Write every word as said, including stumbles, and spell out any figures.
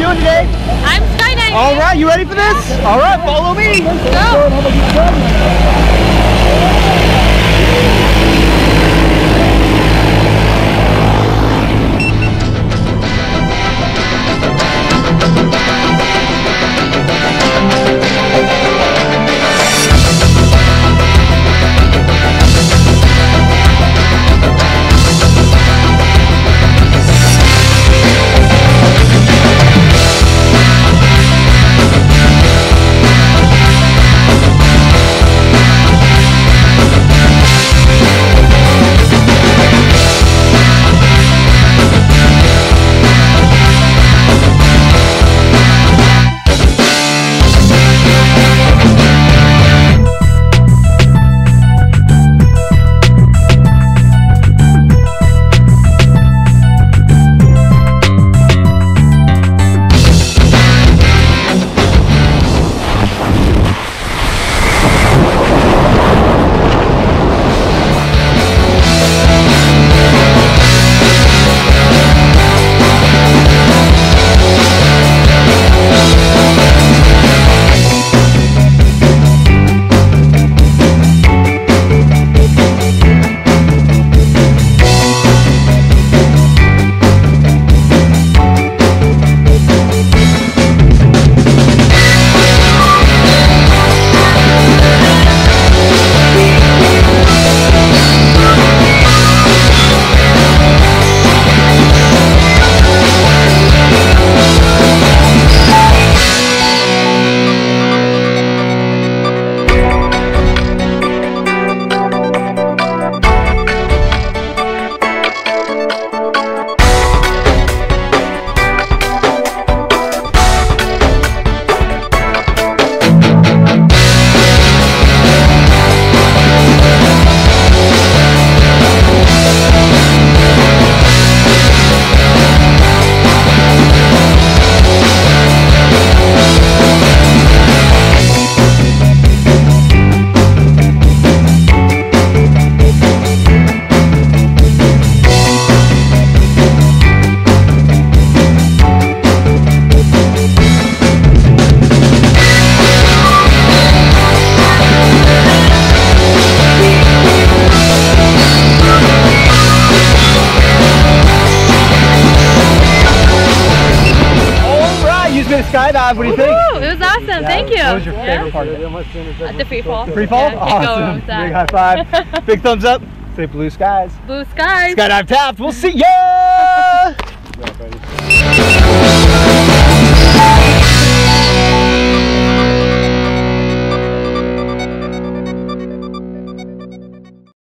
doing today? I'm skydiving. All right, you ready for this? All right, follow me. Let's go. Skydive, what do you think? It was awesome, yeah. Thank you. What was your yeah. favorite part of it? Uh, the free fall. The free fall? Yeah, awesome. Big high five. Big thumbs up. Say blue skies. Blue skies. Skydive Taft. We'll see ya!